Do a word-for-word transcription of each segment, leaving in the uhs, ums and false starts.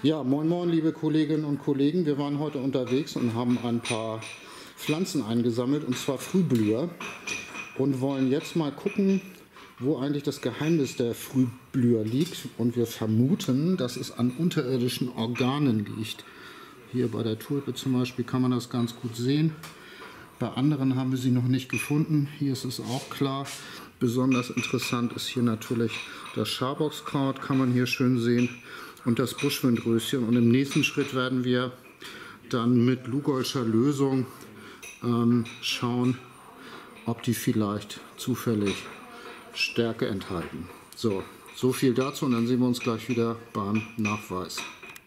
Ja, moin moin liebe Kolleginnen und Kollegen, wir waren heute unterwegs und haben ein paar Pflanzen eingesammelt, und zwar Frühblüher, und wollen jetzt mal gucken, wo eigentlich das Geheimnis der Frühblüher liegt, und wir vermuten, dass es an unterirdischen Organen liegt. Hier bei der Tulpe zum Beispiel kann man das ganz gut sehen. Bei anderen haben wir sie noch nicht gefunden. Hier ist es auch klar. Besonders interessant ist hier natürlich das Schaboxkraut, kann man hier schön sehen, und das Buschwindröschen. Und im nächsten Schritt werden wir dann mit Lugolscher Lösung ähm, schauen, ob die vielleicht zufällig Stärke enthalten. So, so viel dazu, und dann sehen wir uns gleich wieder beim Nachweis.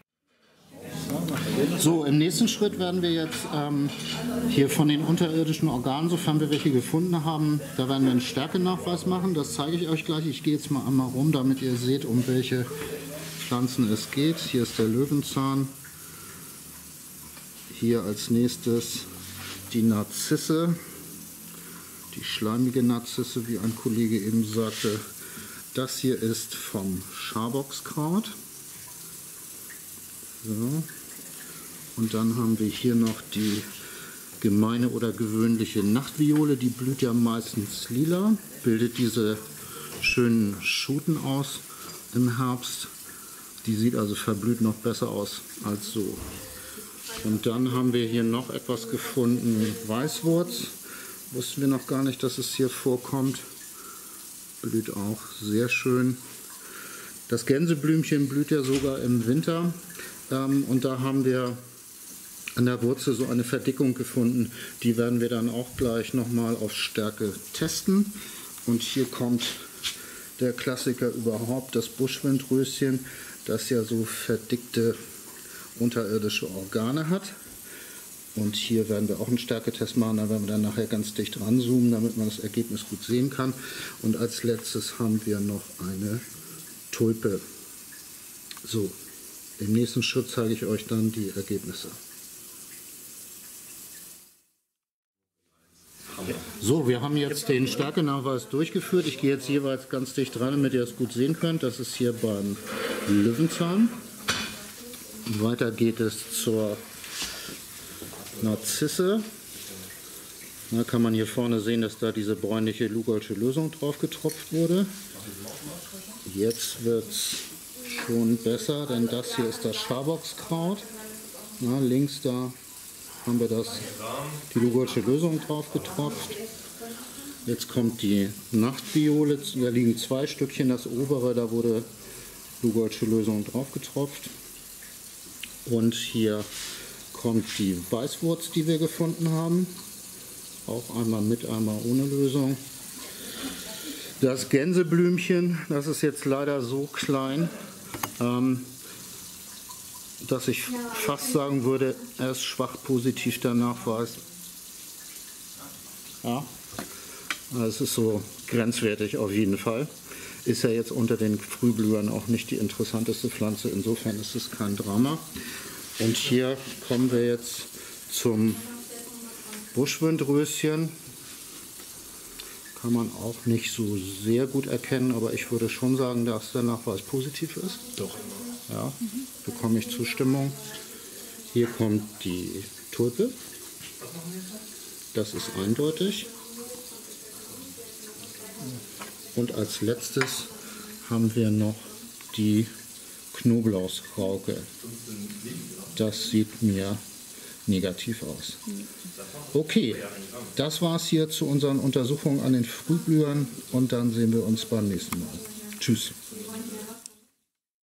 So, im nächsten Schritt werden wir jetzt ähm, hier von den unterirdischen Organen, sofern wir welche gefunden haben, da werden wir einen Stärkenachweis machen. Das zeige ich euch gleich. Ich gehe jetzt mal einmal rum, damit ihr seht, um welche Pflanzen es geht. Hier ist der Löwenzahn. Hier als nächstes die Narzisse, die schleimige Narzisse, wie ein Kollege eben sagte. Das hier ist vom Schaboxkraut. So. Und dann haben wir hier noch die gemeine oder gewöhnliche Nachtviole, die blüht ja meistens lila, bildet diese schönen Schuten aus im Herbst. Die sieht also verblüht noch besser aus als so. Und dann haben wir hier noch etwas gefunden, Weißwurz. Wussten wir noch gar nicht, dass es hier vorkommt. Blüht auch sehr schön. Das Gänseblümchen blüht ja sogar im Winter. Ähm, und da haben wir an der Wurzel so eine Verdickung gefunden. Die werden wir dann auch gleich nochmal auf Stärke testen. Und hier kommt der Klassiker überhaupt, das Buschwindröschen, das ja so verdickte unterirdische Organe hat. Und hier werden wir auch einen Stärketest machen, da werden wir dann nachher ganz dicht ranzoomen, damit man das Ergebnis gut sehen kann. Und als letztes haben wir noch eine Tulpe. So, im nächsten Schritt zeige ich euch dann die Ergebnisse. So, wir haben jetzt den Stärkenachweis durchgeführt. Ich gehe jetzt jeweils ganz dicht dran, damit ihr es gut sehen könnt. Das ist hier beim Löwenzahn. Weiter geht es zur Narzisse. Da kann man hier vorne sehen, dass da diese bräunliche Lugolsche Lösung drauf getropft wurde. Jetzt wird es schon besser, denn das hier ist das Schaboxkraut. Na, links da haben wir das, die Lugolsche Lösung drauf getropft. Jetzt kommt die Nachtviole, da liegen zwei Stückchen, das obere, da wurde Lugolsche Lösung drauf getropft. Und hier kommt die Weißwurz, die wir gefunden haben. Auch einmal mit, einmal ohne Lösung. Das Gänseblümchen, das ist jetzt leider so klein, ähm, dass ich fast sagen würde, er ist schwach positiv, der Nachweis. Ja, es ist so grenzwertig auf jeden Fall. Ist ja jetzt unter den Frühblühern auch nicht die interessanteste Pflanze, insofern ist es kein Drama. Und hier kommen wir jetzt zum Buschwindröschen. Kann man auch nicht so sehr gut erkennen, aber ich würde schon sagen, dass der Nachweis positiv ist. Doch. Ja, bekomme ich Zustimmung. Hier kommt die Tulpe. Das ist eindeutig. Und als letztes haben wir noch die Knoblauchsrauke. Das sieht mir negativ aus. Okay, das war es hier zu unseren Untersuchungen an den Frühblühern, und dann sehen wir uns beim nächsten Mal. Tschüss.